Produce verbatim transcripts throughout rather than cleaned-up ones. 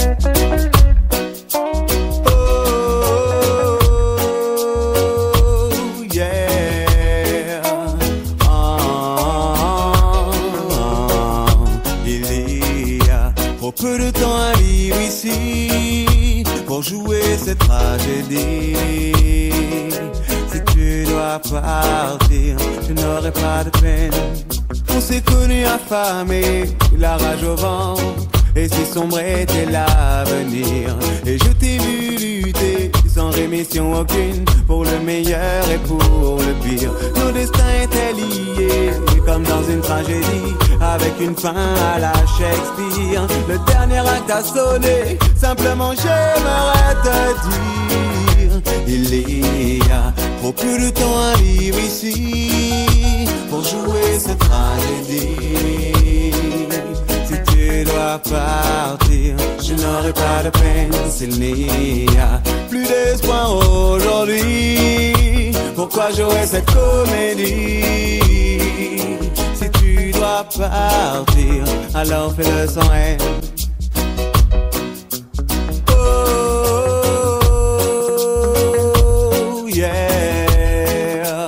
Peu de temps à vivre ici pour jouer cette tragédie. Si tu dois partir, je n'aurai pas de peine. On s'est connus affamés, la rage au ventre, et si sombre était l'avenir. Et je t'ai vu lutter sans rémission aucune pour le meilleur et pour le pire. Nos destins étaient liés comme dans une tragédie, avec une fin à la Shakespeare. Le dernier acte a sonné, simplement j'aimerais te dire, il y a trop peu de temps à vivre ici pour jouer cette tragédie. Si tu dois partir, je n'aurai pas de peine. S'il n'y a plus d'espoir aujourd'hui, pourquoi jouer cette comédie? Si tu dois partir, alors fais-le sans haine. Oh, yeah.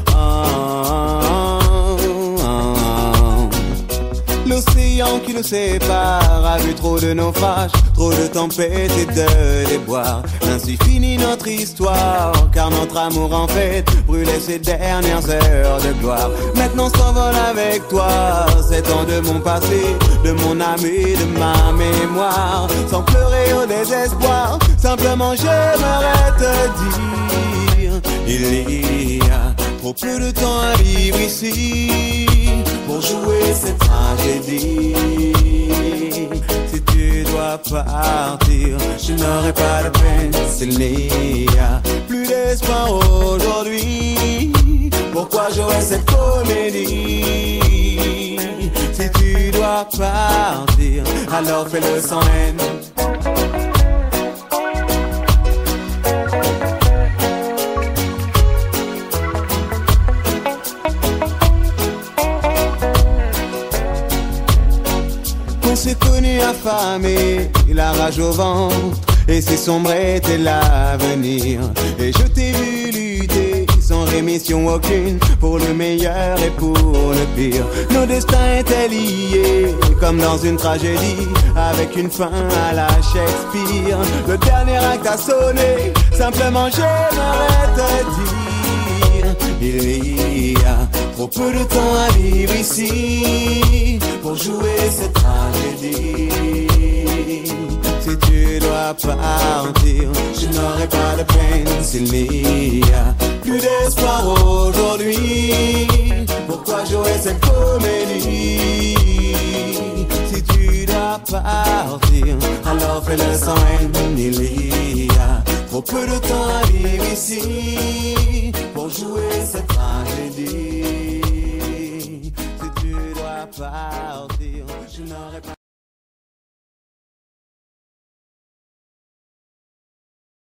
Oh, oh, oh. L'océan qui nous sépare a vu trop de naufrages, trop de tempêtes et de déboires. Ainsi finit notre histoire, car notre amour en fait brûlait ses dernières heures de gloire. Maintenant s'envole avec toi ces temps de mon passé, de mon âme et de ma mémoire. Sans pleurer au désespoir, simplement j'aimerais te dire, il y a trop peu de temps à vivre ici pour jouer cette tragédie. Si tu dois partir, je n'aurai pas de peine. S'il n'y a plus d'espoir aujourd'hui, pourquoi jouer cette comédie? Si tu dois partir, alors fais-le sans haine. On s'est connus affamés, la rage au ventre, et si sombre était l'avenir. Et je t'ai vu lutter sans rémission aucune pour le meilleur et pour le pire. Nos destins étaient liés comme dans une tragédie, avec une fin à la Shakespeare. Le dernier acte a sonné, simplement j'aimerais te dire, il y a trop peu de temps à vivre ici pour jouer cette tragédie. Si tu dois partir, je n'aurai pas de peine. S'il n'y a plus d'espoir aujourd'hui, pourquoi jouer cette comédie? Si tu dois partir, alors fais-le sans haine. Il y a trop peu de temps à vivre ici pour jouer cette tragédie. Si tu dois partir, je n'aurai pas